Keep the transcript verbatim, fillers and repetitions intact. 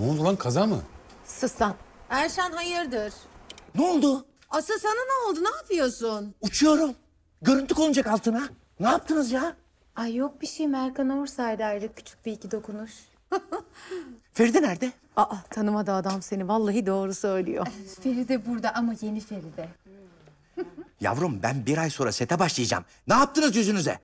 Ne oldu lan, kaza mı? Sus lan. Erşan hayırdır? Ne oldu? Asıl sana ne oldu? Ne yapıyorsun? Uçuyorum. Görüntü konacak altına. Ne yaptınız ya? Ay yok bir şey, Merkan Orsay'daydı. Küçük bir iki dokunuş. Feride nerede? Aa, tanımadı adam seni. Vallahi doğru söylüyor. Feride burada ama yeni Feride. Yavrum ben bir ay sonra sete başlayacağım. Ne yaptınız yüzünüze?